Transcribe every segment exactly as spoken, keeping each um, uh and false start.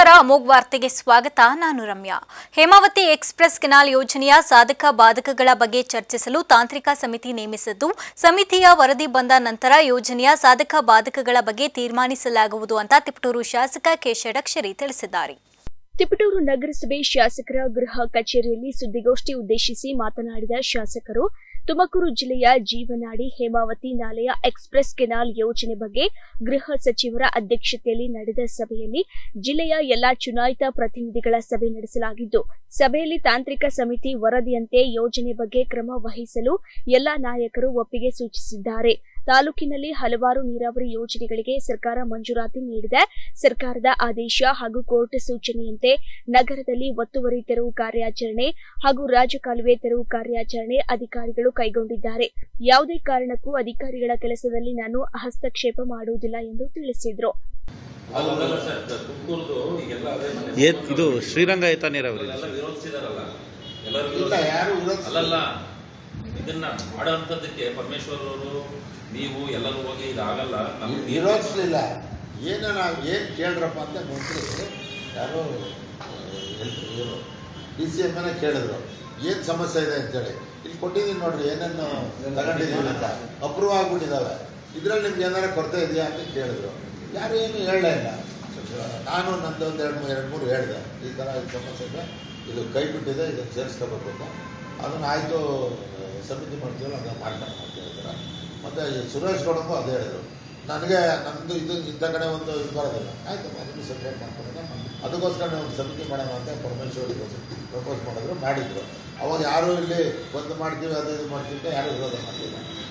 ನಮಸ್ಕಾರ ಅಮೋಘ್ ವಾರ್ತೆಗೆ ಸ್ವಾಗತ. ನಾನು ರಮ್ಯಾ. ಹೇಮಾವತಿ ಎಕ್ಸ್‌ಪ್ರೆಸ್ ಕೆನಾಲ್ ಯೋಜನೆಯ ಸಾಧಕ ಬಾಧಕಗಳ ಬಗ್ಗೆ ಚರ್ಚಿಸಲು ತಾಂತ್ರಿಕ ಸಮಿತಿ ನೇಮಿಸಿದ್ದು, ಸಮಿತಿಯ ವರದಿ ಬಂದ ನಂತರ ಯೋಜನೆಯ ಸಾಧಕ ಬಾಧಕಗಳ ಬಗ್ಗೆ ತೀರ್ಮಾನಿಸಲಾಗುವುದು ಅಂತ ತಿಪಟೂರು ಶಾಸಕ ಕೆ ಷಡಕ್ಷರಿ ತಿಳಿಸಿದ್ದಾರೆ. ತಿಪಟೂರು ನಗರಸಭೆ ಶಾಸಕರ ಗೃಹ ಕಚೇರಿಯಲ್ಲಿ ಸುದ್ದಿಗೋಷ್ಠಿ ಉದ್ದೇಶಿಸಿ ಮಾತನಾಡಿದ ಶಾಸಕರು, ತುಮಕೂರು ಜಿಲ್ಲೆಯ ಜೀವನಾಡಿ ಹೇಮಾವತಿ ನಾಲೆಯ ಎಕ್ಸ್‌ಪ್ರೆಸ್ ಕೆನಾಲ್ ಯೋಜನೆ ಬಗ್ಗೆ ಗೃಹ ಸಚಿವರ ಅಧ್ಯಕ್ಷತೆಯಲ್ಲಿ ನಡೆದ ಸಭೆಯಲ್ಲಿ ಜಿಲ್ಲೆಯ ಎಲ್ಲಾ ಚುನಾಯಿತ ಪ್ರತಿನಿಧಿಗಳ ಸಭೆ ನಡೆಸಲಾಗಿದ್ದು, ಸಭೆಯಲ್ಲಿ ತಾಂತ್ರಿಕ ಸಮಿತಿ ವರದಿಯಂತೆ ಯೋಜನೆ ಬಗ್ಗೆ ಕ್ರಮ ವಹಿಸಲು ಎಲ್ಲಾ ನಾಯಕರು ಒಪ್ಪಿಗೆ ಸೂಚಿಸಿದ್ದಾರೆ. ತಾಲೂಕಿನಲ್ಲಿ ಹಲವಾರು ನೀರಾವರಿ ಯೋಜನೆಗಳಿಗೆ ಸರ್ಕಾರ ಮಂಜೂರಾತಿ ನೀಡಿದೆ. ಸರ್ಕಾರದ ಆದೇಶ ಹಾಗೂ ಕೋರ್ಟ್ ಸೂಚನೆಯಂತೆ ನಗರದಲ್ಲಿ ಒತ್ತುವರಿ ತೆರವು ಕಾರ್ಯಾಚರಣೆ ಹಾಗೂ ರಾಜಕಾಲುವೆ ತೆರವು ಕಾರ್ಯಾಚರಣೆ ಅಧಿಕಾರಿಗಳು ಕೈಗೊಂಡಿದ್ದಾರೆ. ಯಾವುದೇ ಕಾರಣಕ್ಕೂ ಅಧಿಕಾರಿಗಳ ಕೆಲಸದಲ್ಲಿ ನಾನು ಹಸ್ತಕ್ಷೇಪ ಮಾಡುವುದಿಲ್ಲ ಎಂದು ತಿಳಿಸಿದರು. ಇದು ಶ್ರೀರಂಗ ನೀರಾವರಿ ಇದನ್ನ ಮಾಡುವಂತದ್ದಕ್ಕೆ ಪರಮೇಶ್ವರ್ ಅವರು ನೀವು ಎಲ್ಲರೂ ಹೋಗಿ ಇದಾಗಲ್ಲ, ವಿರೋಧಿಸಲಿಲ್ಲ. ಏನ ನಾವು ಏನು ಕೇಳ್ರಪ್ಪ ಅಂತ ಮಂತ್ರಿ ಯಾರು ಡಿ ಸಿ ಎಮ್ ಎನ ಕೇಳಿದ್ರು, ಏನು ಸಮಸ್ಯೆ ಇದೆ ಅಂತೇಳಿ. ಇಲ್ಲಿ ಕೊಟ್ಟಿದ್ದೀನಿ ನೋಡ್ರಿ, ಏನೇನು ತಗೊಂಡಿದ್ದೀವಿ ಅಂತ ಅಪ್ರೂವ್ ಆಗ್ಬಿಟ್ಟಿದ್ದಾವೆ, ಇದ್ರಲ್ಲಿ ನಿಮ್ಗೆ ಏನಾರ ಕೊರತೆ ಇದೆಯಾ ಅಂತ ಕೇಳಿದ್ರು. ಯಾರು ಏನು ಹೇಳಲೇ ಇಲ್ಲ. ನಾನು ನಂದೊಂದು ಎರಡು ಮೂರು ಎರಡು ಮೂರು ಹೇಳಿದೆ, ಈ ಥರ ಇದು ಸಮಸ್ಯೆ ಇದೆ, ಇದು ಕೈ ಬಿಟ್ಟಿದೆ, ಇದನ್ನು ಸೇರಿಸ್ಕೋಬೇಕು ಅಂತ. ಅದನ್ನು ಆಯಿತು ಸಮಿತಿ ಮಾಡ್ತೀವಲ್ಲ ಅದನ್ನು ಮಾಡ್ಕೊಂಡು ಅಂತ ಹೇಳ್ತಾರೆ. ಮತ್ತು ಸುರೇಶ್ ಗೌಡಗೂ ಅದೇ ಹೇಳಿದರು, ನನಗೆ ನಮ್ಮದು ಇದು ಇಂಥ ಕಡೆ ಒಂದು ಇದು ಬರೋದಿಲ್ಲ, ಆಯಿತು ಅದನ್ನು ಸಪ್ರೇಟ್ ಮಾಡ್ಕೊಂಡೆ, ಅದಕ್ಕೋಸ್ಕರ ನಾವು ಸಮಿತಿ ಮಾಡೋಣ ಅಂತ ಪರಮೇಶ್ವರಿಗೆ ಪ್ರಪೋಸ್ ಮಾಡಿದ್ರು, ಮಾಡಿದ್ರು. ಅವಾಗ ಯಾರೂ ಇಲ್ಲಿ ಒಂದು ಮಾಡ್ತೀವಿ ಅದು ಇದು ಮಾಡ್ತೀವಿ ಅಂತ ಯಾರೂ ವಿರೋಧ ಮಾಡಲಿಲ್ಲ.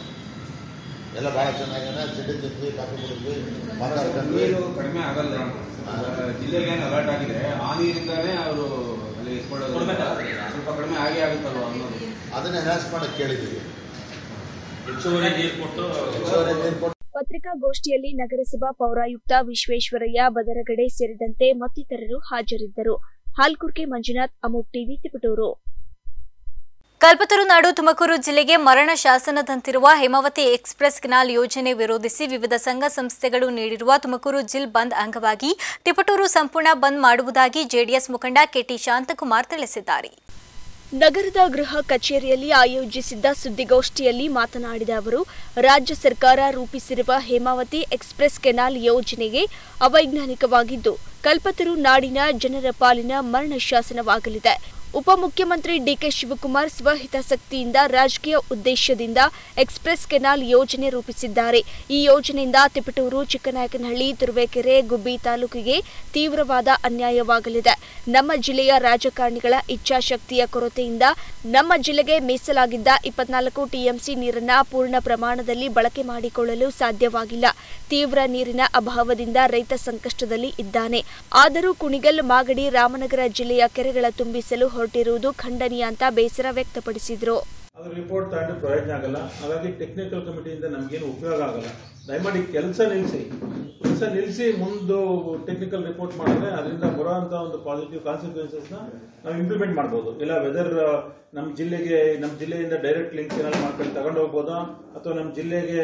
ಎಲ್ಲ ಭಾಳ ಚೆನ್ನಾಗಿದೆ, ಸಿಡಿ ತಿಂದ್ವಿ, ಕಾಫಿ ಕುಡಿದ್ವಿ, ಮರ ಹರ್ಕೊಂಡ್ವಿ. ಕಡಿಮೆ ಆಗಲ್ಲ, ಜಿಲ್ಲೆಗೆ ಏನು ಅಲರ್ಟ್ ಆಗಿದೆ ಆ ನೀರಿಂದಾನೇ ಅವರು ಅಲ್ಲಿ ಸ್ವಲ್ಪ ಕಡಿಮೆ ಆಗೇ ಆಗುತ್ತಲ್ವ ಅನ್ನೋದು, ಅದನ್ನ ಎನ್ಹಾನ್ಸ್ ಮಾಡಕ್ಕೆ ಕೇಳಿದ್ದೀವಿ. ಹೆಚ್ಚುವರಿ ನೀರು ಕೊಟ್ಟು ಹೆಚ್ಚುವರಿ ನೀರು ಕೊಟ್ಟು ಪತ್ರಿಕಾಗೋಷ್ಠಿಯಲ್ಲಿ ನಗರಸಭಾ ಪೌರಾಯುಕ್ತ ವಿಶ್ವೇಶ್ವರಯ್ಯ ಬದರಗಡೆ ಸೇರಿದಂತೆ ಮತ್ತಿತರರು ಹಾಜರಿದ್ದರು. ಹಾಲ್ಕುರ್ಕೆ ಮಂಜುನಾಥ್, ಅಮೋಘ್ ಟಿವಿ, ತಿಪಟೂರು. ಕಲ್ಪತರು ನಾಡು ತುಮಕೂರು ಜಿಲ್ಲೆಗೆ ಮರಣ ಶಾಸನದಂತಿರುವ ಹೇಮಾವತಿ ಎಕ್ಸ್‌ಪ್ರೆಸ್ ಕೆನಾಲ್ ಯೋಜನೆ ವಿರೋಧಿಸಿ ವಿವಿಧ ಸಂಘ ಸಂಸ್ಥೆಗಳು ನೀಡಿರುವ ತುಮಕೂರು ಜಿಲ್ ಬಂದ್ ಅಂಗವಾಗಿ ತಿಪಟೂರು ಸಂಪೂರ್ಣ ಬಂದ್ ಮಾಡುವುದಾಗಿ ಜೆಡಿಎಸ್ ಮುಖಂಡ ಕೆಟಿ ಶಾಂತಕುಮಾರ್ ತಿಳಿಸಿದ್ದಾರೆ. ನಗರದ ಗೃಹ ಕಚೇರಿಯಲ್ಲಿ ಆಯೋಜಿಸಿದ್ದ ಸುದ್ದಿಗೋಷ್ಠಿಯಲ್ಲಿ ಮಾತನಾಡಿದ ಅವರು, ರಾಜ್ಯ ಸರ್ಕಾರ ರೂಪಿಸಿರುವ ಹೇಮಾವತಿ ಎಕ್ಸ್‌ಪ್ರೆಸ್ ಕೆನಾಲ್ ಯೋಜನೆಗೆ ಅವೈಜ್ಞಾನಿಕವಾಗಿದ್ದು, ಕಲ್ಪತರು ನಾಡಿನ ಜನರ ಪಾಲಿನ ಮರಣ ಶಾಸನವಾಗಲಿದೆ. ಉಪಮುಖ್ಯಮಂತ್ರಿ ಡಿಕೆ ಶಿವಕುಮಾರ್ ಸ್ವಹಿತಾಸಕ್ತಿಯಿಂದ ರಾಜಕೀಯ ಉದ್ದೇಶದಿಂದ ಎಕ್ಸ್‌ಪ್ರೆಸ್ ಕೆನಾಲ್ ಯೋಜನೆ ರೂಪಿಸಿದ್ದಾರೆ. ಈ ಯೋಜನೆಯಿಂದ ತಿಪಟೂರು, ಚಿಕ್ಕನಾಯಕನಹಳ್ಳಿ, ತುರುವೇಕೆರೆ, ಗುಬ್ಬಿ ತಾಲೂಕಿಗೆ ತೀವ್ರವಾದ ಅನ್ಯಾಯವಾಗಲಿದೆ. ನಮ್ಮ ಜಿಲ್ಲೆಯ ರಾಜಕಾರಣಿಗಳ ಇಚ್ಛಾಶಕ್ತಿಯ ಕೊರತೆಯಿಂದ ನಮ್ಮ ಜಿಲ್ಲೆಗೆ ಮೀಸಲಾಗಿದ್ದ ಇಪ್ಪತ್ನಾಲ್ಕು ಟಿಎಂಸಿ ನೀರನ್ನ ಪೂರ್ಣ ಪ್ರಮಾಣದಲ್ಲಿ ಬಳಕೆ ಮಾಡಿಕೊಳ್ಳಲು ಸಾಧ್ಯವಾಗಿಲ್ಲ. ತೀವ್ರ ನೀರಿನ ಅಭಾವದಿಂದ ರೈತ ಸಂಕಷ್ಟದಲ್ಲಿ ಇದ್ದಾನೆ. ಆದರೂ ಕುಣಿಗಲ್, ಮಾಗಡಿ, ರಾಮನಗರ ಜಿಲ್ಲೆಯ ಕೆರೆಗಳ ತುಂಬಿಸಲು ಹೊರಟಿರುವುದು ಖಂಡನೀಯ ಅಂತ ಬೇಸರ ವ್ಯಕ್ತಪಡಿಸಿದರು. ಅದು ರಿಪೋರ್ಟ್ ತಗೊಂಡು ಪ್ರಯೋಜನ ಆಗಲ್ಲ. ಹಾಗಾಗಿ ಟೆಕ್ನಿಕಲ್ ಕಮಿಟಿಯಿಂದ ನಮಗೇನು ಉಪಯೋಗ ಆಗಲ್ಲ. ದಯಮಾಡಿ ಕೆಲಸ ನಿಲ್ಲಿಸಿ ಕೆಲಸ ನಿಲ್ಲಿಸಿ ಮುಂದೆ ಟೆಕ್ನಿಕಲ್ ರಿಪೋರ್ಟ್ ಮಾಡಿದ್ರೆ ಅದರಿಂದ ಬರುವಂತ ಒಂದು ಪಾಸಿಟಿವ್ ಕಾನ್ಸಿಕ್ವೆನ್ಸಸ್ ನಾವು ಇಂಪ್ಲಿಮೆಂಟ್ ಮಾಡ್ಬೋದು. ಇಲ್ಲ ವೆದರ್ ನಮ್ಮ ಜಿಲ್ಲೆಗೆ ನಮ್ಮ ಜಿಲ್ಲೆಯಿಂದ ಡೈರೆಕ್ಟ್ ಲಿಂಕ್ ಏನಾದ್ರು ಮಾಡ್ಕೊಂಡು ತಗೊಂಡು ಹೋಗ್ಬೋದಾ, ಅಥವಾ ನಮ್ಮ ಜಿಲ್ಲೆಗೆ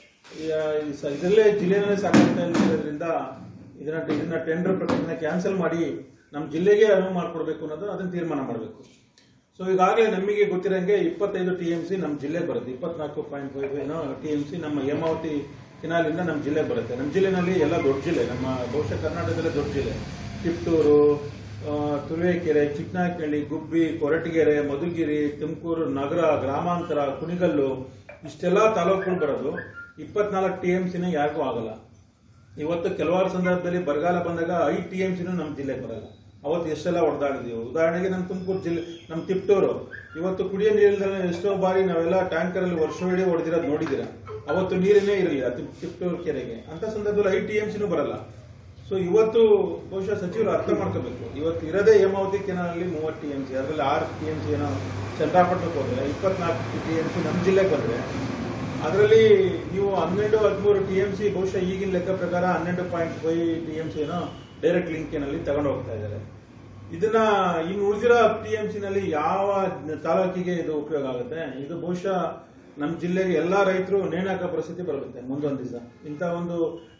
ಇದರಲ್ಲೇ ಜಿಲ್ಲೆನಲ್ಲೇ ಸಾಕಾಗ್ತಾ ಇರೋದ್ರಿಂದ ಇದನ್ನ ಇದನ್ನ ಟೆಂಡರ್ ಪ್ರಕ್ರಿಯೆನ ಕ್ಯಾನ್ಸಲ್ ಮಾಡಿ ನಮ್ಮ ಜಿಲ್ಲೆಗೆ ಅನುವು ಮಾಡಿಕೊಡ್ಬೇಕು ಅನ್ನೋದು ಅದನ್ನ ತೀರ್ಮಾನ ಮಾಡಬೇಕು. ಸೊ ಈಗಾಗಲೇ ನಮಗೆ ಗೊತ್ತಿರೋಂಗೆ ಇಪ್ಪತ್ತೈದು ಟಿ ಎಂ ಸಿ ನಮ್ಮ ಜಿಲ್ಲೆಗೆ ಬರುತ್ತೆ. ಇಪ್ಪತ್ನಾಲ್ಕು ಪಾಯಿಂಟ್ ಫೈವ್ ಏನೋ ಟಿ ಎಂ ಸಿ ನಮ್ಮ ಹೇಮಾವತಿ ಕೆನಾಲಿಂದ ನಮ್ಮ ಜಿಲ್ಲೆಗೆ ಬರುತ್ತೆ. ನಮ್ಮ ಜಿಲ್ಲೆನಲ್ಲಿ ಎಲ್ಲ ದೊಡ್ಡ ಜಿಲ್ಲೆ, ನಮ್ಮ ಬಹುಶಃ ಕರ್ನಾಟಕದಲ್ಲೇ ದೊಡ್ಡ ಜಿಲ್ಲೆ. ತಿಪಟೂರು, ತುರುವೇಕೆರೆ, ಚಿಕ್ಕನಾಯಕನಹಳ್ಳಿ, ಗುಬ್ಬಿ, ಕೊರಟಗೆರೆ, ಮಧುಗಿರಿ, ತುಮಕೂರು ನಗರ, ಗ್ರಾಮಾಂತರ, ಕುಣಿಗಲ್ಲು, ಇಷ್ಟೆಲ್ಲ ತಾಲೂಕುಗಳು ಬರೋದು. ಇಪ್ಪತ್ನಾಲ್ಕು ಟಿ ಎಂ ಸಿನ ಯಾರಿಗೂ ಆಗಲ್ಲ. ಇವತ್ತು ಕೆಲವಾರು ಸಂದರ್ಭದಲ್ಲಿ ಬರಗಾಲ ಬಂದಾಗ ಐದು ಟಿ ಎಂ ಸಿನೂ ನಮ್ಮ ಜಿಲ್ಲೆಗೆ ಬರಲ್ಲ. ಅವತ್ತು ಎಷ್ಟೆಲ್ಲ ಹೊಡೆದಾಡಿದೀವಿ. ಉದಾಹರಣೆಗೆ ನಮ್ಮ ತುಮಕೂರು ಜಿಲ್ಲೆ, ನಮ್ಮ ತಿಪಟೂರು ಇವತ್ತು ಕುಡಿಯೋ ನೀರಿಲ್ಲದೆ ಎಷ್ಟೋ ಬಾರಿ ನಾವೆಲ್ಲ ಟ್ಯಾಂಕರ್ ಅಲ್ಲಿ ವರ್ಷವಿಡೀ ಹೊಡೆದಿರೋದು ನೋಡಿದ್ದೀರಾ. ಅವತ್ತು ನೀರನ್ನೇ ಇರಲಿಲ್ಲ ತಿಪಟೂರು ಕೆರೆಗೆ. ಅಂತ ಸಂದರ್ಭದಲ್ಲಿ ಐದು ಟಿ ಎಂ ಸಿನೂ ಬರಲ್ಲ. ಸೊ ಇವತ್ತು ಬಹುಶಃ ಸಚಿವರು ಅರ್ಥ ಮಾಡ್ಕೋಬೇಕು. ಇವತ್ತು ಇರೋದೇ ಹೇಮಾವತಿ ಕೆನಾಲಲ್ಲಿ ಮೂವತ್ತು ಟಿ ಎಂ ಸಿ, ಅದರಲ್ಲಿ ಆರು ಟಿ ಎಂ ಸಿ ಏನೋ ಚಂದ್ರಾಪಟ್ಟಣಕ್ಕೆ ಹೋದ್ರೆ, ಇಪ್ಪತ್ನಾಲ್ಕು ಟಿ ಎಂ ಸಿ ನಮ್ಮ ಜಿಲ್ಲೆಗೆ ಬಂದ್ರೆ, ಅದರಲ್ಲಿ ನೀವು ಹನ್ನೆರಡು ಹದಿಮೂರು ಟಿ ಎಂ ಸಿ ಬಹುಶಃ ಈಗಿನ ಲೆಕ್ಕ ಪ್ರಕಾರ ಹನ್ನೆರಡು point five T M C ಏನೋ ಡೈರೆಕ್ಟ್ ಲಿಂಕಿನಲ್ಲಿ ತಗೊಂಡು ಹೋಗ್ತಾ ಇದ್ದಾರೆ. ಇದನ್ನ ಇನ್ನು ಉಳಿದಿರೋ ಟಿ ಎಂ ಸಿ ನಲ್ಲಿ ಯಾವ ತಾಲೂಕಿಗೆ ಇದು ಉಪಯೋಗ ಆಗುತ್ತೆ? ಇದು ಬಹುಶಃ ನಮ್ಮ ಜಿಲ್ಲೆಗೆ ಎಲ್ಲಾ ರೈತರು ನೇಣಾಕ ಪರಿಸ್ಥಿತಿ ಬರುತ್ತೆ ಮುಂದೊಂದು ದಿವಸ. ಇಂಥ ಒಂದು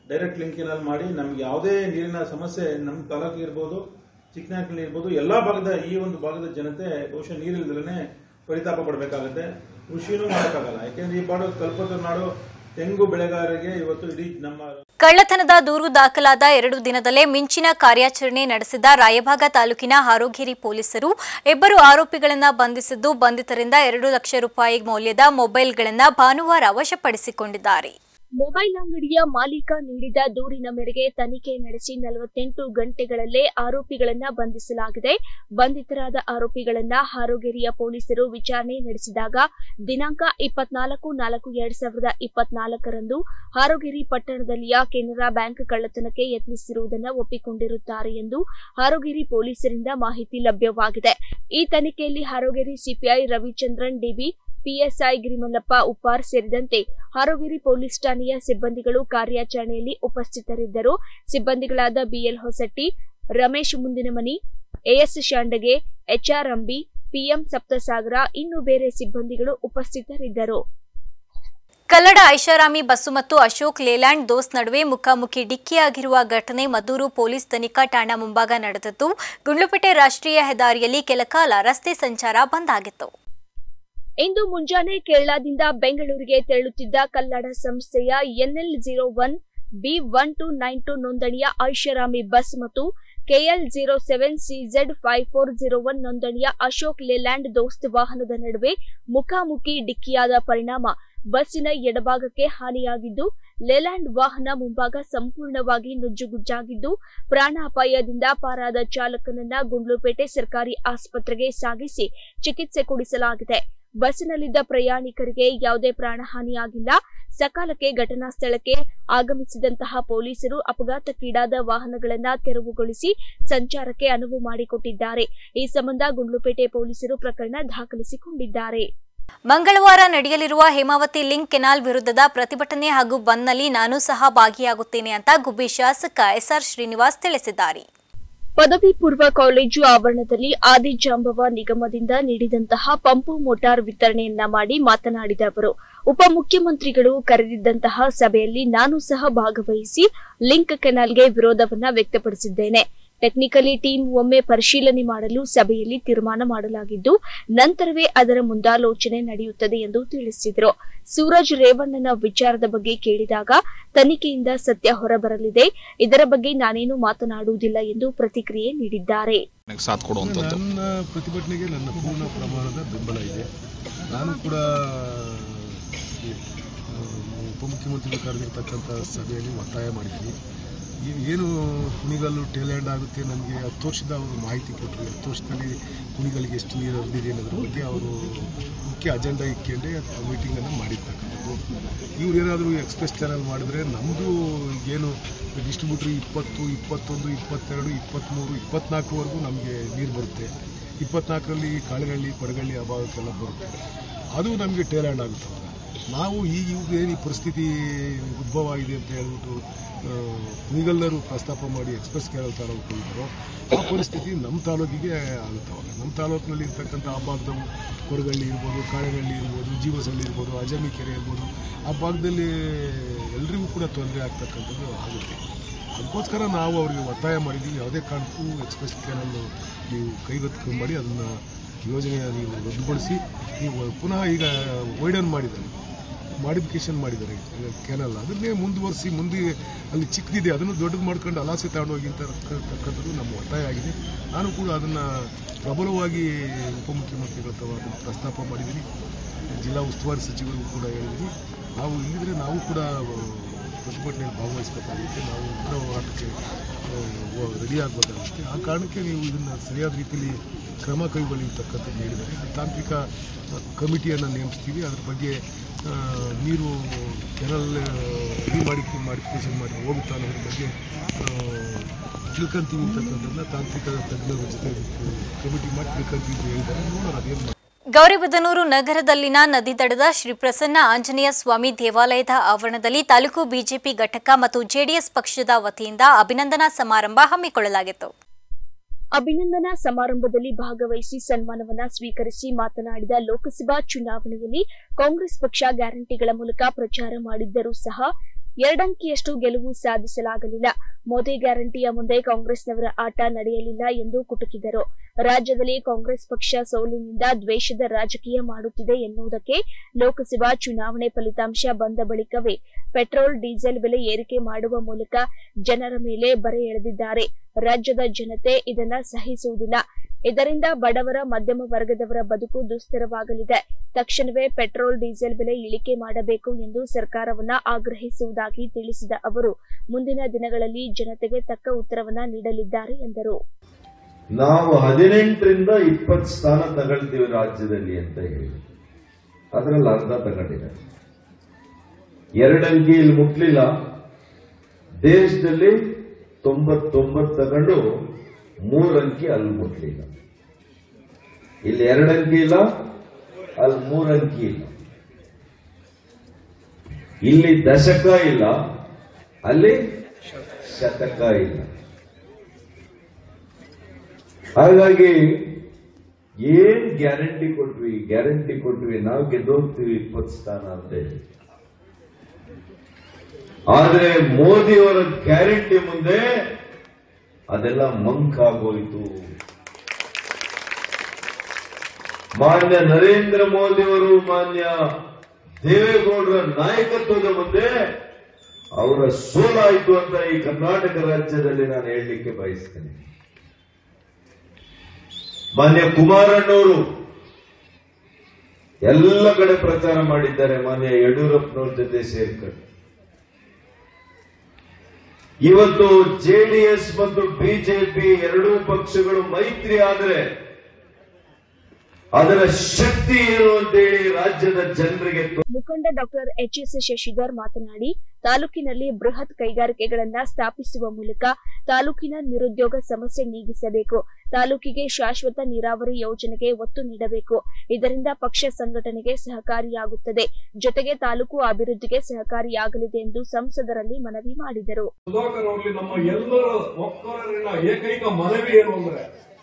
ಡೈರೆಕ್ಟ್ ಲಿಂಕಿನಲ್ಲಿ ಮಾಡಿ ನಮ್ಗೆ ಯಾವುದೇ ನೀರಿನ ಸಮಸ್ಯೆ ನಮ್ಮ ತಾಲೂಕಿಗೆ ಇರ್ಬೋದು, ಚಿಕ್ಕನಾಯಕನಲ್ಲಿ ಇರ್ಬೋದು, ಎಲ್ಲಾ ಭಾಗದ ಈ ಒಂದು ಭಾಗದ ಜನತೆ ಬಹುಶಃ ನೀರಿಲ್ದಲೇ ಪರಿತಾಪ ಪಡಬೇಕಾಗುತ್ತೆ. ಕೃಷಿನೂ ಮಾಡೋಕ್ಕಾಗಲ್ಲ. ಯಾಕೆಂದ್ರೆ ಈ ಬಾಡು ಕಲ್ಪತರು ನಾಡು ತೆಂಗು ಬೆಳೆಗಾರರಿಗೆ ಇವತ್ತು ಇಡೀ ನಮ್ಮ ಕಳ್ಳತನದ ದೂರು ದಾಖಲಾದ ಎರಡು ದಿನದಲ್ಲೇ ಮಿಂಚಿನ ಕಾರ್ಯಾಚರಣೆ ನಡೆಸಿದ ರಾಯಭಾಗ ತಾಲೂಕಿನ ಹಾರೋಗಿರಿ ಪೊಲೀಸರು ಇಬ್ಬರು ಆರೋಪಿಗಳನ್ನು ಬಂಧಿಸಿದ್ದು, ಬಂಧಿತರಿಂದ ಎರಡು ಲಕ್ಷ ರೂಪಾಯಿ ಮೌಲ್ಯದ ಮೊಬೈಲ್ಗಳನ್ನು ಭಾನುವಾರ ವಶಪಡಿಸಿಕೊಂಡಿದ್ದಾರೆ. ಮೊಬೈಲ್ ಅಂಗಡಿಯ ಮಾಲೀಕ ನೀಡಿದ ದೂರಿನ ಮೇರೆಗೆ ತನಿಖೆ ನಡೆಸಿ ನಲವತ್ತೆಂಟು ಗಂಟೆಗಳಲ್ಲೇ ಆರೋಪಿಗಳನ್ನ ಬಂಧಿಸಲಾಗಿದೆ. ಬಂಧಿತರಾದ ಆರೋಪಿಗಳನ್ನ ಹಾರೋಗೆರೆಯ ಪೊಲೀಸರು ವಿಚಾರಣೆ ನಡೆಸಿದಾಗ ದಿನಾಂಕ ಇಪ್ಪತ್ನಾಲ್ಕು ನಾಲ್ಕು ಎರಡ್ ಸಾವಿರದ ಇಪ್ಪತ್ನಾಲ್ಕರಂದು ಹಾರೋಗೆರೆ ಪಟ್ಟಣದಲ್ಲಿಯ ಕೆನರಾ ಬ್ಯಾಂಕ್ ಕಳ್ಳತನಕ್ಕೆ ಯತ್ನಿಸಿರುವುದನ್ನು ಒಪ್ಪಿಕೊಂಡಿರುತ್ತಾರೆ ಎಂದು ಹಾರೋಗೆರೆ ಪೊಲೀಸರಿಂದ ಮಾಹಿತಿ ಲಭ್ಯವಾಗಿದೆ. ಈ ತನಿಖೆಯಲ್ಲಿ Harogere CPI Ravichandran DB, PSI Girimallappa Uppar ಸೇರಿದಂತೆ ಹಾರೋಗಿರಿ ಪೊಲೀಸ್ ಠಾಣೆಯ ಸಿಬ್ಬಂದಿಗಳು ಕಾರ್ಯಾಚರಣೆಯಲ್ಲಿ ಉಪಸ್ಥಿತರಿದ್ದರು. ಸಿಬ್ಬಂದಿಗಳಾದ BL Hosatti, Ramesh Mundinamani, AS Shandage, HR Ambi, PM Saptasagara, ಇನ್ನು ಬೇರೆ ಸಿಬ್ಬಂದಿಗಳು ಉಪಸ್ಥಿತರಿದ್ದರು. ಕಲ್ಲಡ ಐಷಾರಾಮಿ ಬಸ್ಸು ಮತ್ತು ಅಶೋಕ್ ಲೇಲ್ಯಾಂಡ್ ದೋಸ್ತ್ ನಡುವೆ ಮುಖಾಮುಖಿ ಡಿಕ್ಕಿಯಾಗಿರುವ ಘಟನೆ ಮದ್ದೂರು ಪೊಲೀಸ್ ತನಿಖಾ ಠಾಣಾ ಮುಂಭಾಗ ನಡೆದಿದ್ದು, ಗುಂಡ್ಲುಪೇಟೆ ರಾಷ್ಟ್ರೀಯ ಹೆದ್ದಾರಿಯಲ್ಲಿ ಕೆಲಕಾಲ ರಸ್ತೆ ಸಂಚಾರ ಬಂದ್ ಆಗಿತ್ತು. ಇಂದು ಮುಂಜಾನೆ ಕೇರಳದಿಂದ ಬೆಂಗಳೂರಿಗೆ ತೆರಳುತ್ತಿದ್ದ ಕಲ್ಲಡ ಸಂಸ್ಥೆಯ NL zero one B one two nine two ನೋಂದಣಿಯ ಐಷಾರಾಮಿ ಬಸ್ ಮತ್ತು KL zero seven CZ five four zero one ನೋಂದಣಿಯ ಅಶೋಕ್ ಲೇಲ್ಯಾಂಡ್ ದೋಸ್ತ್ ವಾಹನದ ನಡುವೆ ಮುಖಾಮುಖಿ ಡಿಕ್ಕಿಯಾದ ಪರಿಣಾಮ ಬಸ್ಸಿನ ಎಡಭಾಗಕ್ಕೆ ಹಾನಿಯಾಗಿದ್ದು, ಲೇಲ್ಯಾಂಡ್ ವಾಹನ ಮುಂಭಾಗ ಸಂಪೂರ್ಣವಾಗಿ ನುಜ್ಜುಗುಜ್ಜಾಗಿದ್ದು, ಪ್ರಾಣಾಪಾಯದಿಂದ ಪಾರಾದ ಚಾಲಕನನ್ನ ಗುಂಡ್ಲುಪೇಟೆ ಸರ್ಕಾರಿ ಆಸ್ಪತ್ರೆಗೆ ಸಾಗಿಸಿ ಚಿಕಿತ್ಸೆ ಕೊಡಿಸಲಾಗಿದೆ. ಬಸ್ಸಿನಲ್ಲಿದ್ದ ಪ್ರಯಾಣಿಕರಿಗೆ ಯಾವುದೇ ಪ್ರಾಣಹಾನಿಯಾಗಿಲ್ಲ. ಸಕಾಲಕ್ಕೆ ಘಟನಾ ಸ್ಥಳಕ್ಕೆ ಆಗಮಿಸಿದಂತಹ ಪೊಲೀಸರು ಅಪಘಾತಕ್ಕೀಡಾದ ವಾಹನಗಳನ್ನು ತೆರವುಗೊಳಿಸಿ ಸಂಚಾರಕ್ಕೆ ಅನುವು ಮಾಡಿಕೊಟ್ಟಿದ್ದಾರೆ. ಈ ಸಂಬಂಧ ಗುಂಡ್ಲುಪೇಟೆ ಪೊಲೀಸರು ಪ್ರಕರಣ ದಾಖಲಿಸಿಕೊಂಡಿದ್ದಾರೆ. ಮಂಗಳವಾರ ನಡೆಯಲಿರುವ ಹೇಮಾವತಿ ಲಿಂಕ್ ಕೆನಾಲ್ ವಿರುದ್ಧದ ಪ್ರತಿಭಟನೆ ಹಾಗೂ ಬಂದ್ನಲ್ಲಿ ನಾನು ಸಹ ಭಾಗಿಯಾಗುತ್ತೇನೆ ಅಂತ ಗುಬ್ಬಿ ಶಾಸಕ ಎಸ್ಆರ್ ಶ್ರೀನಿವಾಸ್ ತಿಳಿಸಿದ್ದಾರೆ. ಪದವಿ ಪೂರ್ವ ಕಾಲೇಜು ಆವರಣದಲ್ಲಿ ಆದಿಜಾಂಬವ ನಿಗಮದಿಂದ ನೀಡಿದಂತಹ ಪಂಪು ಮೋಟಾರ್ ವಿತರಣೆಯನ್ನ ಮಾಡಿ ಮಾತನಾಡಿದ ಅವರು, ಉಪಮುಖ್ಯಮಂತ್ರಿಗಳು ಕರೆದಿದ್ದಂತಹ ಸಭೆಯಲ್ಲಿ ನಾನು ಸಹ ಭಾಗವಹಿಸಿ ಲಿಂಕ್ ಕೆನಾಲ್ಗೆ ವಿರೋಧವನ್ನ ವ್ಯಕ್ತಪಡಿಸಿದ್ದೇನೆ. ಟೆಕ್ನಿಕಲಿ ಟೀಮ್ ಒಮ್ಮೆ ಪರಿಶೀಲನೆ ಮಾಡಲು ಸಭೆಯಲ್ಲಿ ತೀರ್ಮಾನ ಮಾಡಲಾಗಿದ್ದು, ನಂತರವೇ ಅದರ ಮುಂದಾಲೋಚನೆ ನಡೆಯುತ್ತದೆ ಎಂದು ತಿಳಿಸಿದರು. ಸೂರಜ್ ರೇವಣ್ಣನ ವಿಚಾರದ ಬಗ್ಗೆ ಕೇಳಿದಾಗ ತನಿಖೆಯಿಂದ ಸತ್ಯ ಹೊರಬರಲಿದೆ, ಇದರ ಬಗ್ಗೆ ನಾನೇನು ಮಾತನಾಡುವುದಿಲ್ಲ ಎಂದು ಪ್ರತಿಕ್ರಿಯೆ ನೀಡಿದ್ದಾರೆ. ನನ್ನ ಪ್ರತಿಭಟನೆಗೆ ನನ್ನ ಪೂರ್ಣ ಪ್ರಮಾಣದ ಬೆಂಬಲ ಇದೆ. ನಾನು ಕೂಡ ಉಪಮುಖ್ಯಮಂತ್ರಿಗಳು ಕರೆದಿರ್ತಕ್ಕಂಥ ಸಭೆಯಲ್ಲಿ ಒತ್ತಾಯ ಮಾಡಿದ್ದೀನಿ. ಏನು ಕುಣಿಗಲ್ಲು ಟೇಲ್ಯಾಂಡ್ ಆಗುತ್ತೆ, ನಮಗೆ ಹತ್ತು ವರ್ಷದ ಅವರು ಮಾಹಿತಿ ಕೊಟ್ಟರು. ಹತ್ತು ವರ್ಷದಲ್ಲಿ ಕುಣಿಗಲ್ಗೆ ಎಷ್ಟು ನೀರು ಹರಿದಿದೆ ಅನ್ನೋದ್ರ ಬಗ್ಗೆ ಅವರು ಮುಖ್ಯ ಅಜೆಂಡಾ ಇಟ್ಕೊಂಡೆ ಮೀಟಿಂಗನ್ನು ಮಾಡಿರ್ತಕ್ಕಂಥದ್ದು. ಇವ್ರು ಏನಾದರೂ ಎಕ್ಸ್ಪ್ರೆಸ್ ಚಾನಲ್ ಮಾಡಿದ್ರೆ ನಮ್ಮದು ಏನು ಡಿಸ್ಟ್ರಿಬ್ಯೂಟ್ರಿ ಇಪ್ಪತ್ತು, ಇಪ್ಪತ್ತೊಂದು, ಇಪ್ಪತ್ತೆರಡು, ಇಪ್ಪತ್ತ್ಮೂರು, ಇಪ್ಪತ್ನಾಲ್ಕುವರೆಗೂ ನಮಗೆ ನೀರು ಬರುತ್ತೆ. ಇಪ್ಪತ್ನಾಲ್ಕರಲ್ಲಿ ಕಾಳೆಗಳ್ಳಿ, ಕೊಡಗಳ್ಳಿ ಆ ಭಾಗಕ್ಕೆಲ್ಲ ಬರುತ್ತೆ. ಅದು ನಮಗೆ ಟೇಲ್ಯಾಂಡ್ ಆಗುತ್ತೆ. ನಾವು ಈಗ ಇವಾಗ ಏನು ಈ ಪರಿಸ್ಥಿತಿ ಉದ್ಭವ ಆಗಿದೆ ಅಂತ ಹೇಳ್ಬಿಟ್ಟು ಕುಣಿಗಲ್ಲರು ಪ್ರಸ್ತಾಪ ಮಾಡಿ ಎಕ್ಸ್ಪ್ರೆಸ್ ಕೆನಾಲ್ ತಾಲೂಕು ಹೋಗಿದ್ರು, ಆ ಪರಿಸ್ಥಿತಿ ನಮ್ಮ ತಾಲೂಕಿಗೆ ಆಗುತ್ತವಾಗ. ನಮ್ಮ ತಾಲೂಕಿನಲ್ಲಿ ಇರ್ತಕ್ಕಂಥ ಆ ಭಾಗದವು ಕೊರಗಳ್ಳಿ ಇರ್ಬೋದು, ಕಾಳೆಗಳ್ಳಿ ಇರ್ಬೋದು, ಜೀವಸಳ್ಳಿ ಇರ್ಬೋದು, ಅಜಮಿ ಕೆರೆ ಇರ್ಬೋದು, ಆ ಭಾಗದಲ್ಲಿ ಎಲ್ರಿಗೂ ಕೂಡ ತೊಂದರೆ ಆಗ್ತಕ್ಕಂಥದ್ದು ಆಗುತ್ತೆ. ಅದಕ್ಕೋಸ್ಕರ ನಾವು ಅವರಿಗೆ ಒತ್ತಾಯ ಮಾಡಿದ್ದೀವಿ, ಯಾವುದೇ ಕಾರಣಕ್ಕೂ ಎಕ್ಸ್ಪ್ರೆಸ್ ಕೆನಾಲ್ ನೀವು ಕೈಗೆತ್ತಿಕೊಂಡು ಮಾಡಿ ಅದನ್ನು ಯೋಜನೆಯ ನೀವು ರದ್ದುಗೊಳಿಸಿ ನೀವು ಪುನಃ ಈಗ ವೈಡನ್ ಮಾಡಿದ್ದಾರೆ, ಮಾಡಿಫಿಕೇಶನ್ ಮಾಡಿದ್ದಾರೆ ಕೆನಾಲ್, ಅದನ್ನೇ ಮುಂದುವರಿಸಿ ಮುಂದೆ ಅಲ್ಲಿ ಚಿಕ್ಕದಿದೆ ಅದನ್ನು ದೊಡ್ಡದು ಮಾಡ್ಕೊಂಡು ಅಲಾಸೆ ತಗೊಂಡೋಗಿ ಅಂತಕ್ಕಂಥದ್ದು ನಮ್ಮ ಒತ್ತಾಯ ಆಗಿದೆ. ನಾನು ಕೂಡ ಅದನ್ನು ಪ್ರಬಲವಾಗಿ ಉಪಮುಖ್ಯಮಂತ್ರಿಗಳ ಹತ್ರ ಅದನ್ನು ಪ್ರಸ್ತಾಪ ಮಾಡಿದ್ದೀನಿ. ಜಿಲ್ಲಾ ಉಸ್ತುವಾರಿ ಸಚಿವರಿಗೂ ಕೂಡ ಹೇಳಿದ್ದೀನಿ. ನಾವು ಇಲ್ಲಿದ್ರೆ ನಾವು ಕೂಡ ಪ್ರತಿಭಟನೆಯಲ್ಲಿ ಭಾಗವಹಿಸಬೇಕಾಗುತ್ತೆ, ನಾವು ಉಗ್ರ ಹೋರಾಟಕ್ಕೆ ರೆಡಿ ಆಗಬೇಕಾಗುತ್ತೆ. ಆ ಕಾರಣಕ್ಕೆ ನೀವು ಇದನ್ನು ಸರಿಯಾದ ರೀತಿಯಲ್ಲಿ ಕ್ರಮ ಕೈಗೊಳ್ಳಿ ಅಂತಕ್ಕಂಥದ್ದು ಹೇಳಿದ್ದಾರೆ. ತಾಂತ್ರಿಕ ಕಮಿಟಿಯನ್ನು ನೇಮಿಸ್ತೀವಿ, ಅದ್ರ ಬಗ್ಗೆ ನೀರು ಕೆನಾಲ್ ರೆಡಿ ಮಾಡಿ ಮಾಡಿಫಿಕೇಶನ್ ಮಾಡಿ ಹೋಗುತ್ತಾ ಅನ್ನೋದ್ರ ಬಗ್ಗೆ ತಿಳ್ಕೊಂತೀವಿ ಅಂತಕ್ಕಂಥದ್ದನ್ನ ತಾಂತ್ರಿಕ ತಜ್ಞರ ಜೊತೆ ಕಮಿಟಿ ಮಾಡಿ ತಿಳ್ಕೊಂತೀವಿ ಅಂತ ಹೇಳಿದ್ದಾರೆ. ನೋಡೋಣ ಅದೇನು. ಗೌರಿಬಿದನೂರು ನಗರದಲ್ಲಿನ ನದಿ ದಡದ ಶ್ರೀ ಪ್ರಸನ್ನ ಆಂಜನೇಯ ಸ್ವಾಮಿ ದೇವಾಲಯದ ಆವರಣದಲ್ಲಿ ತಾಲೂಕು ಬಿಜೆಪಿ ಘಟಕ ಮತ್ತು ಜೆಡಿಎಸ್ ಪಕ್ಷದ ವತಿಯಿಂದ ಅಭಿನಂದನಾ ಸಮಾರಂಭ ಹಮ್ಮಿಕೊಳ್ಳಲಾಗಿತ್ತು. ಅಭಿನಂದನಾ ಸಮಾರಂಭದಲ್ಲಿ ಭಾಗವಹಿಸಿ ಸನ್ಮಾನವನ್ನ ಸ್ವೀಕರಿಸಿ ಮಾತನಾಡಿದ ಲೋಕಸಭಾ ಚುನಾವಣೆಯಲ್ಲಿ ಕಾಂಗ್ರೆಸ್ ಪಕ್ಷ ಗ್ಯಾರಂಟಿಗಳ ಮೂಲಕ ಪ್ರಚಾರ ಮಾಡಿದ್ದರೂ ಸಹ ಎರಡಂಕಿಯಷ್ಟು ಗೆಲುವು ಸಾಧಿಸಲಾಗಲಿಲ್ಲ. ಮೋದಿ ಗ್ಯಾರಂಟಿಯ ಮುಂದೆ ಕಾಂಗ್ರೆಸ್ನವರ ಆಟ ನಡೆಯಲಿಲ್ಲ ಎಂದು ಕುಟುಕಿದರು. ರಾಜ್ಯದಲ್ಲಿ ಕಾಂಗ್ರೆಸ್ ಪಕ್ಷ ಸೋಲಿನಿಂದ ದ್ವೇಷದ ರಾಜಕೀಯ ಮಾಡುತ್ತಿದೆ ಎನ್ನುವುದಕ್ಕೆ ಲೋಕಸಭಾ ಚುನಾವಣೆ ಫಲಿತಾಂಶ ಬಂದ ಬಳಿಕವೇ ಪೆಟ್ರೋಲ್ ಡೀಸೆಲ್ ಬೆಲೆ ಏರಿಕೆ ಮಾಡುವ ಮೂಲಕ ಜನರ ಮೇಲೆ ಬರೆ ಎಳೆದಿದ್ದಾರೆ. ರಾಜ್ಯದ ಜನತೆ ಇದನ್ನ ಸಹಿಸುವುದಿಲ್ಲ. ಇದರಿಂದ ಬಡವರ ಮಧ್ಯಮ ವರ್ಗದವರ ಬದುಕು ದುಸ್ತರವಾಗಲಿದೆ. ತಕ್ಷಣವೇ ಪೆಟ್ರೋಲ್ ಡೀಸೆಲ್ ಬೆಲೆ ಇಳಿಕೆ ಮಾಡಬೇಕು ಎಂದು ಸರ್ಕಾರವನ್ನ ಆಗ್ರಹಿಸುವುದಾಗಿ ತಿಳಿಸಿದ ಅವರು ಮುಂದಿನ ದಿನಗಳಲ್ಲಿ ಜನತೆಗೆ ತಕ್ಕ ಉತ್ತರವನ್ನ ನೀಡಲಿದ್ದಾರೆ ಎಂದರು. ನಾವು ಹದಿನೆಂಟರಿಂದ ಇಪ್ಪತ್ತು ಸ್ಥಾನ ತಗೊಳ್ತೀವಿ ರಾಜ್ಯದಲ್ಲಿ ಅಂತ ಹೇಳಿ ಅದರಲ್ಲಿ ಅರ್ಧ ತಗೊಂಡಿದೆ. ಎರಡಂಕಿ ಇಲ್ಲಿ ಮುಟ್ಲಿಲ್ಲ. ದೇಶದಲ್ಲಿ ತೊಂಬತ್ತೊಂಬತ್ತು ತಗೊಂಡು ಮೂರಂಕಿ ಅಲ್ಲಿ ಮುಟ್ಲಿಲ್ಲ. ಇಲ್ಲಿ ಎರಡಂಕಿ ಇಲ್ಲ, ಅಲ್ಲಿ ಮೂರಂಕಿ ಇಲ್ಲ. ಇಲ್ಲಿ ದಶಕ ಇಲ್ಲ, ಅಲ್ಲಿ ಶತಕ ಇಲ್ಲ. ಹಾಗಾಗಿ ಏನ್ ಗ್ಯಾರಂಟಿ ಕೊಟ್ವಿ ಗ್ಯಾರಂಟಿ ಕೊಟ್ವಿ ನಾವು ಗೆದ್ದೋಗ್ತೀವಿ ಇಪ್ಪತ್ತು ಸ್ಥಾನ ಅಂತ ಹೇಳಿ. ಆದ್ರೆ ಮೋದಿಯವರ ಗ್ಯಾರಂಟಿ ಮುಂದೆ ಅದೆಲ್ಲ ಮಂಕಾಗೋಯಿತು. ಮಾನ್ಯ ನರೇಂದ್ರ ಮೋದಿಯವರು ಮಾನ್ಯ ದೇವೇಗೌಡರ ನಾಯಕತ್ವದ ಮುಂದೆ ಅವರ ಸೋಲಾಯಿತು ಅಂತ ಈ ಕರ್ನಾಟಕ ರಾಜ್ಯದಲ್ಲಿ ನಾನು ಹೇಳಲಿಕ್ಕೆ ಬಯಸ್ತೇನೆ. ಮಾನ್ಯ ಕುಮಾರಣ್ಣವರು ಎಲ್ಲ ಕಡೆ ಪ್ರಚಾರ ಮಾಡಿದ್ದಾರೆ, ಮಾನ್ಯ ಯಡಿಯೂರಪ್ಪನವ್ರ ಜೊತೆ ಸೇರ್ಕೊಂಡು. ಇವತ್ತು ಜೆಡಿಎಸ್ ಮತ್ತು ಬಿಜೆಪಿ ಎರಡೂ ಪಕ್ಷಗಳು ಮೈತ್ರಿ ಆದರೆ ಅದರ ಶಕ್ತಿ ಏನು ಅಂತೇಳಿ ರಾಜ್ಯದ ಜನರಿಗೆ. ಮುಖಂಡ ಡಾಕ್ಟರ್ ಎಚ್ ಎಸ್ ಶಶಿಧರ್ ಮಾತನಾಡಿ, ತಾಲೂಕಿನಲ್ಲಿ ಬೃಹತ್ ಕೈಗಾರಿಕೆಗಳನ್ನ ಸ್ಥಾಪಿಸುವ ಮೂಲಕ ತಾಲೂಕಿನ ನಿರುದ್ಯೋಗ ಸಮಸ್ಯೆ ನೀಗಿಸಬೇಕು. ತಾಲೂಕಿಗೆ ಶಾಶ್ವತ ನೀರಾವರಿ ಯೋಜನೆಗೆ ಒತ್ತು ನೀಡಬೇಕು. ಇದರಿಂದ ಪಕ್ಷ ಸಂಘಟನೆಗೆ ಸಹಕಾರಿಯಾಗುತ್ತದೆ, ಜೊತೆಗೆ ತಾಲೂಕು ಅಭಿವೃದ್ಧಿಗೆ ಸಹಕಾರಿಯಾಗಲಿದೆ ಎಂದು ಸಂಸದರಲ್ಲಿ ಮನವಿ ಮಾಡಿದರು. ನಮ್ಮ ಎಲ್ಲರ ಒಕ್ಕಲಿನ ಏಕೈಕ ಮನವಿ ಏನು ಅಂದ್ರೆ,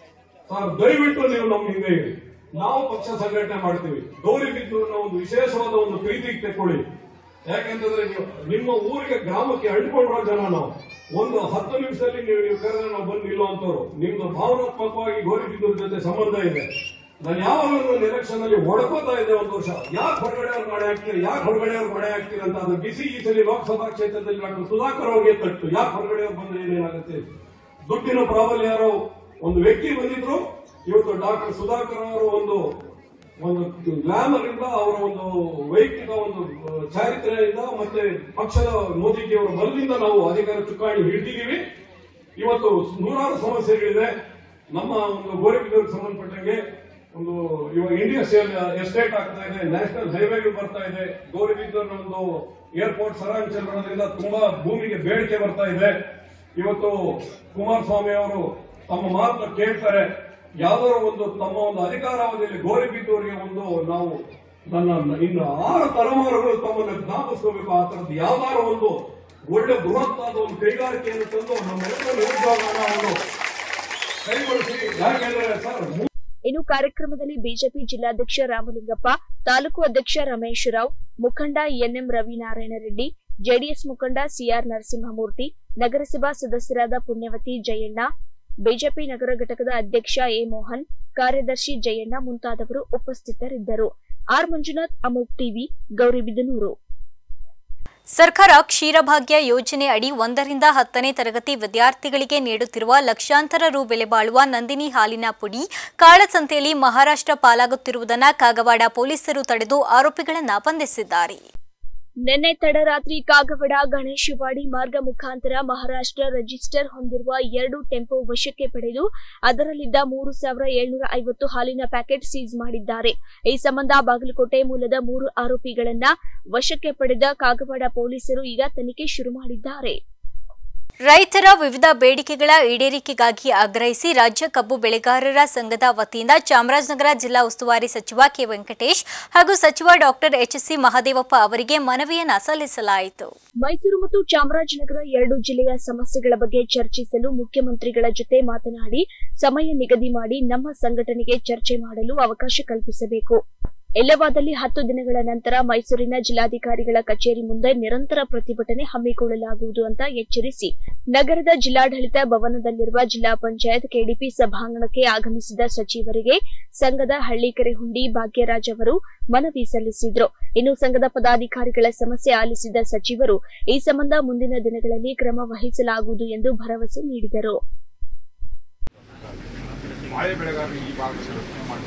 ದಯವಿಟ್ಟು ನೀವು ನಮ್ಮ ಹಿಂದೆ ಇರಿ. ನಾವು ಪಕ್ಷ ಸಂಘಟನೆ ಮಾಡ್ತೀವಿ. ಗೌರಿಬಿದನೂರಿನ ಒಂದು ವಿಶೇಷವಾದ ಒಂದು ಪ್ರೀತಿಗೆ ತೆಕ್ಕೊಳ್ಳಿ. ಯಾಕೆಂತಂದ್ರೆ ನಿಮ್ಮ ಊರಿಗೆ ಗ್ರಾಮಕ್ಕೆ ಅಂಟಿಕೊಂಡಿರೋ ಜನ ನಾವು. ಒಂದು ಹತ್ತು ನಿಮಿಷದಲ್ಲಿ ನೀವು ನೀವು ಕರೆದ್ರೆ ನಾವು ಬಂದು ನಿಲ್ಲುವಂತವ್ರು. ನಿಮ್ದು ಭಾವನಾತ್ಮಕವಾಗಿ ಗೌರಿಬಿದನೂರ್ ಜೊತೆ ಸಂಬಂಧ ಇದೆ. ನಾನು ಯಾವಾಗಲೂ ಒಂದು ಎಲೆಕ್ಷನ್ ಅಲ್ಲಿ ಹೊಡ್ಕೋತಾ ಇದ್ದೆ ಒಂದು ವರ್ಷ, ಯಾಕೆ ಹೊರಗಡೆ ಅವ್ರು ಮಳೆ ಹಾಕ್ತೀರಿ, ಯಾಕೆ ಹೊರಗಡೆ ಅವ್ರು ಮಳೆ ಹಾಕ್ತೀರಿ ಅಂತ. ಅದು ಬಿಸಿ ಈ ಸಲ ಲೋಕಸಭಾ ಕ್ಷೇತ್ರದಲ್ಲಿ ಡಾಕ್ಟರ್ ಸುಧಾಕರ್ ಅವ್ರಿಗೆ ತಟ್ಟು, ಯಾಕೆ ಹೊರಗಡೆ ಅವ್ರು ಬಂದ್ರೆ ಏನೇನಾಗುತ್ತೆ. ದುಡ್ಡಿನ ಪ್ರಾಬಲ್ಯ ಯಾರೋ ಒಂದು ವ್ಯಕ್ತಿ ಬಂದಿದ್ರು. ಇವತ್ತು ಡಾಕ್ಟರ್ ಸುಧಾಕರ್ ಅವರು ಒಂದು ಒಂದು ಗ್ಲಾಮರ್ ಇಂದ, ಅವರ ಒಂದು ವೈಯಕ್ತಿಕ ಒಂದು ಚಾರಿತ್ರ್ಯದಿಂದ ಮತ್ತೆ ಪಕ್ಷದ ಮೋದಿಜಿಯವರ ಬಲದಿಂದ ನಾವು ಅಧಿಕಾರ ಚುಕ್ಕಾಣಿ ಹಿಡಿದಿದ್ದೀವಿ. ಇವತ್ತು ನೂರಾರು ಸಮಸ್ಯೆಗಳಿದೆ. ನಮ್ಮ ಒಂದು ಗೌರಿಬಿದನೂರಿಗೆ ಸಂಬಂಧಪಟ್ಟಂಗೆ ಒಂದು ಇವಾಗ ಇಂಡಸ್ಟ್ರಿಯಲ್ ಎಸ್ಟೇಟ್ ಆಗ್ತಾ ಇದೆ, ನ್ಯಾಷನಲ್ ಹೈವೇಗಳು ಬರ್ತಾ ಇದೆ. ಗೌರಿಬಿದನೂರಿನ ಒಂದು ಏರ್ಪೋರ್ಟ್ ಸರಾಂಚಲ್ ಬರೋದ್ರಿಂದ ತುಂಬಾ ಭೂಮಿಗೆ ಬೇಡಿಕೆ ಬರ್ತಾ ಇದೆ. ಇವತ್ತು ಕುಮಾರಸ್ವಾಮಿ ಅವರು ತಮ್ಮ ಮಾತನ್ನ ಕೇಳ್ತಾರೆ. ಯಾವ್ದಾರ ಒಂದು ತಮ್ಮ ಒಂದು ಅಧಿಕಾರಾವಧಿಯಲ್ಲಿ ಗೌರಿಬಿದನೂರಿಗೆ ಒಂದು ನಾವು ನನ್ನ ಇನ್ನು ಆರು ತಲೆಮಾರುಗಳು ತಮ್ಮನ್ನು ಜ್ಞಾಪಿಸ್ಕೋಬೇಕು. ಆ ತರದ್ದು ಯಾವ್ದಾರ ಒಂದು ಒಳ್ಳೆ ಬೃಹತ್ತಾದ ಒಂದು ಕೈಗಾರಿಕೆಯನ್ನು ತಂದು ನಮ್ಮೆಲ್ಲರ ಉದ್ಯೋಗನ ಒಂದು ಕೈಗೊಳಿಸಿ. ಯಾಕೆಂದ್ರೆ ಸರ್, ಇನ್ನು ಕಾರ್ಯಕ್ರಮದಲ್ಲಿ ಬಿಜೆಪಿ ಜಿಲ್ಲಾಧ್ಯಕ್ಷ ರಾಮಲಿಂಗಪ್ಪ, ತಾಲೂಕು ಅಧ್ಯಕ್ಷ ರಮೇಶ್ ರಾವ್, ಮುಖಂಡ ಎನ್ಎಂ ರವಿನಾರಾಯಣ ರೆಡ್ಡಿ, ಜೆಡಿಎಸ್ ಮುಖಂಡ ಸಿಆರ್ ನರಸಿಂಹಮೂರ್ತಿ, ನಗರಸಭಾ ಸದಸ್ಯರಾದ ಪುಣ್ಯವತಿ ಜಯಣ್ಣ, ಬಿಜೆಪಿ ನಗರ ಘಟಕದ ಅಧ್ಯಕ್ಷ ಎ ಮೋಹನ್, ಕಾರ್ಯದರ್ಶಿ ಜಯಣ್ಣ ಮುಂತಾದವರು ಉಪಸ್ಥಿತರಿದ್ದರು. ಆರ್ ಮಂಜುನಾಥ್, ಅಮೋಕ್ ಟಿವಿ, ಗೌರಿಬಿದನೂರು. ಸರ್ಕಾರ ಕ್ಷೀರಭಾಗ್ಯ ಯೋಜನೆ ಅಡಿ ಒಂದರಿಂದ ಹತ್ತನೇ ತರಗತಿ ವಿದ್ಯಾರ್ಥಿಗಳಿಗೆ ನೀಡುತ್ತಿರುವ ಲಕ್ಷಾಂತರ ರು ಬೆಲೆ ಬಾಳುವ ನಂದಿನಿ ಹಾಲಿನ ಪುಡಿ ಕಾಳಸಂತೆಯಲ್ಲಿ ಮಹಾರಾಷ್ಟ್ರ ಪಾಲಾಗುತ್ತಿರುವುದನ್ನು ಕಾಗವಾಡ ಪೊಲೀಸರು ತಡೆದು ಆರೋಪಿಗಳನ್ನು ಬಂಧಿಸಿದ್ದಾರೆ. ನಿನ್ನೆ ತಡರಾತ್ರಿ ಕಾಗವಾಡ ಗಣೇಶವಾಡಿ ಮಾರ್ಗ ಮುಖಾಂತರ ಮಹಾರಾಷ್ಟ್ರ ರಿಜಿಸ್ಟರ್ ಹೊಂದಿರುವ ಎರಡು ಟೆಂಪೋ ವಶಕ್ಕೆ ಪಡೆದು ಅದರಲ್ಲಿದ್ದ ಮೂರು ಸಾವಿರ ಏಳ್ನೂರ ಐವತ್ತು ಹಾಲಿನ ಪ್ಯಾಕೆಟ್ ಸೀಸ್ ಮಾಡಿದ್ದಾರೆ. ಈ ಸಂಬಂಧ ಬಾಗಲಕೋಟೆ ಮೂಲದ ಮೂರು ಆರೋಪಿಗಳನ್ನ ವಶಕ್ಕೆ ಪಡೆದ ಕಾಗವಾಡ ಪೊಲೀಸರು ಈಗ ತನಿಖೆ ಶುರು ಮಾಡಿದ್ದಾರೆ. ರೈತರ ವಿವಿಧ ಬೇಡಿಕೆಗಳ ಈಡೇರಿಕೆಗಾಗಿ ಆಗ್ರಹಿಸಿ ರಾಜ್ಯ ಕಬ್ಬು ಬೆಳೆಗಾರರ ಸಂಘದ ವತಿಯಿಂದ ಚಾಮರಾಜನಗರ ಜಿಲ್ಲಾ ಉಸ್ತುವಾರಿ ಸಚಿವ ಕೆ ವೆಂಕಟೇಶ್ ಹಾಗೂ ಸಚಿವ ಡಾಕ್ಟರ್ ಎಚ್ ಸಿ ಮಹದೇವಪ್ಪ ಅವರಿಗೆ ಮನವಿಯನ್ನ ಸಲ್ಲಿಸಲಾಯಿತು. ಮೈಸೂರು ಮತ್ತು ಚಾಮರಾಜನಗರ ಎರಡು ಜಿಲ್ಲೆಯ ಸಮಸ್ಯೆಗಳ ಬಗ್ಗೆ ಚರ್ಚಿಸಲು ಮುಖ್ಯಮಂತ್ರಿಗಳ ಜೊತೆ ಮಾತನಾಡಿ ಸಮಯ ನಿಗದಿ ಮಾಡಿ ನಮ್ಮ ಸಂಘಟನೆಗೆ ಚರ್ಚೆ ಮಾಡಲು ಅವಕಾಶ ಕಲ್ಪಿಸಬೇಕು. ಇಲ್ಲವಾದಲ್ಲಿ ಹತ್ತು ದಿನಗಳ ನಂತರ ಮೈಸೂರಿನ ಜಿಲ್ಲಾಧಿಕಾರಿಗಳ ಕಚೇರಿ ಮುಂದೆ ನಿರಂತರ ಪ್ರತಿಭಟನೆ ಹಮ್ಮಿಕೊಳ್ಳಲಾಗುವುದು ಅಂತ ಎಚ್ಚರಿಸಿ ನಗರದ ಜಿಲ್ಲಾಡಳಿತ ಭವನದಲ್ಲಿರುವ ಜಿಲ್ಲಾ ಪಂಚಾಯತ್ ಕೆಡಿಪಿ ಸಭಾಂಗಣಕ್ಕೆ ಆಗಮಿಸಿದ ಸಚಿವರಿಗೆ ಸಂಘದ ಹಳ್ಳಿಕೆರೆ ಹುಂಡಿ ಭಾಗ್ಯರಾಜ್ ಅವರು ಮನವಿ ಸಲ್ಲಿಸಿದರು. ಇನ್ನು ಸಂಘದ ಪದಾಧಿಕಾರಿಗಳ ಸಮಸ್ಯೆ ಆಲಿಸಿದ ಸಚಿವರು ಈ ಸಂಬಂಧ ಮುಂದಿನ ದಿನಗಳಲ್ಲಿ ಕ್ರಮ ವಹಿಸಲಾಗುವುದು ಎಂದು ಭರವಸೆ ನೀಡಿದರು. ಮಳೆ ಬೆಳೆಗಾರರು ಈ ಭಾಗದಲ್ಲಿ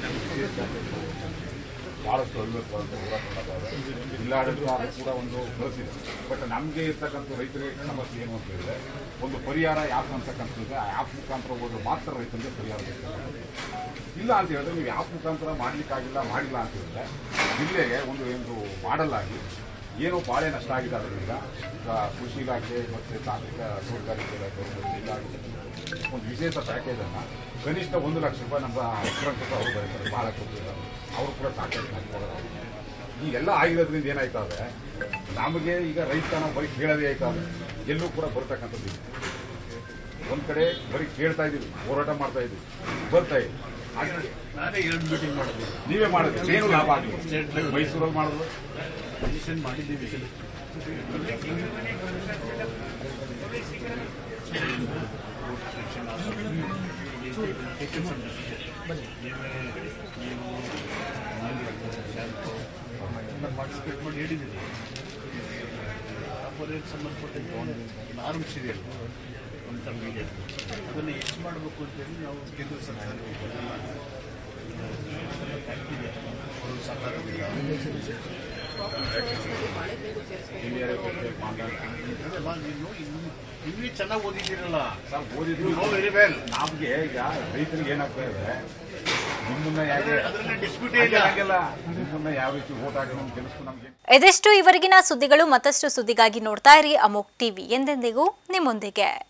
ಬಹಳಷ್ಟು ಅಭಿವೃದ್ಧಿ ಹೋರಾಟ ಜಿಲ್ಲಾಡಳಿತ ಕೂಡ ಒಂದು ಕಳಿಸಿದೆ. ಬಟ್ ನಮಗೆ ಇರ್ತಕ್ಕಂಥ ರೈತರಿಗೆ ಸಮಸ್ಯೆ ಏನು ಅಂತ ಹೇಳಿದ್ರೆ ಒಂದು ಪರಿಹಾರ ಆ್ಯಪ್ ಅಂತಕ್ಕಂಥದ್ದು ಆ ಆ್ಯಪ್ ಮುಖಾಂತರ ಹೋದ್ರೆ ಮಾತ್ರ ರೈತರಿಗೆ ಪರಿಹಾರ ಇಲ್ಲ ಅಂತ ಹೇಳಿದ್ರೆ ನೀವು ಆ್ಯಪ್ ಮುಖಾಂತರ ಮಾಡ್ಲಿಕ್ಕಾಗಿಲ್ಲ ಮಾಡಿಲ್ಲ ಅಂತ ಹೇಳಿದ್ರೆ ಜಿಲ್ಲೆಗೆ ಒಂದು ಒಂದು ಮಾಡಲ್ ಆಗಿ ಏನೋ ಬಾಳೆ ನಷ್ಟ ಆಗಿದೆ. ಅದರಿಂದ ಕೃಷಿ ಇಲಾಖೆ ಮತ್ತು ತಾಂತ್ರಿಕ ತೋಟಗಾರಿಕೆ ಇಲಾಖೆ ಜಿಲ್ಲಾಡಳಿತ ಒಂದು ವಿಶೇಷ ಪ್ಯಾಕೇಜನ್ನು ಕನಿಷ್ಠ ಒಂದು ಲಕ್ಷ ರೂಪಾಯಿ ನಮ್ಮ ಉತ್ತರಾಂಚಲ ಅವರು ಬರೀತಾರೆ, ಭಾಳ ಕೊಟ್ಟಿದ್ದಾರೆ. ಅವರು ಕೂಡ ಸಾಕಷ್ಟು ಹಾಕಿದ್ದಾರೆ. ಈಗೆಲ್ಲ ಆಗಿರೋದ್ರಿಂದ ಏನಾಯ್ತದೆ, ನಮಗೆ ಈಗ ರೈತ ನಾವು ಬರೀ ಕೇಳೋದೇ ಆಯ್ತದೆ, ಎಲ್ಲೂ ಕೂಡ ಬರ್ತಕ್ಕಂಥದ್ದು ಒಂದು ಕಡೆ ಬರೀ ಕೇಳ್ತಾ ಇದ್ದೀವಿ, ಹೋರಾಟ ಮಾಡ್ತಾ ಇದ್ದೀವಿ, ಬರ್ತಾ ಇದ್ದೀವಿ. ನಾನೇ ಎರಡು ಮೀಟಿಂಗ್ ಮಾಡಿದ್ವಿ, ನೀವೇ ಮಾಡಿದ್ವಿ, ಏನು ಲಾಭ ಆಗಿದೆ? ಮೈಸೂರಲ್ಲಿ ಮಾಡಿದ್ರು ಮಾಡಿದ್ದೀವಿ. ಪಾರ್ಟಿಸಿಪೇಟ್ ಮಾಡಿ ಹೇಳಿದ್ದೀನಿ. ಅಪೋಸಿಟ್ ಸಂಬಂಧಪಟ್ಟ ನಾರ್ಮ್ಸ್ ಇದೆಯಲ್ಲ ಒಂದು ತಮಗೆ ಅದನ್ನು ಎಷ್ಟು ಮಾಡಬೇಕು ಅಂತೇಳಿ ನಾವು ಕೇಂದ್ರ ಸರ್ಕಾರಕ್ಕೆ ಸರ್ಕಾರ ಇನ್ನೂ ಚೆನ್ನಾಗಿ ಓದಿದ್ದೀರಲ್ಲ ಸರ್, ಓದಿದ್ರು ವೆರಿ ವೆಲ್. ನಮಗೆ ಈಗ ರೈತರಿಗೆ ಏನಾಗ್ತಾ ಇದೆ, ನಿಮ್ಮನ್ನ ಯಾಕೆ ಡಿಸ್ಪ್ಯೂಟೇ ಇಲ್ಲ, ನಿಮ್ಮನ್ನ ಯಾವ ರೀತಿ ವೋಟ್ ಹಾಕಿ ಕೆಲಸ ನಮಗೆ. ಇದೆಷ್ಟು ಇವರೆಗಿನ ಸುದ್ದಿಗಳು. ಮತ್ತಷ್ಟು ಸುದ್ದಿಗಾಗಿ ನೋಡ್ತಾ ಇರಿ ಅಮೋಕ್ ಟಿವಿ, ಎಂದೆಂದಿಗೂ ನಿಮ್ಮೊಂದಿಗೆ.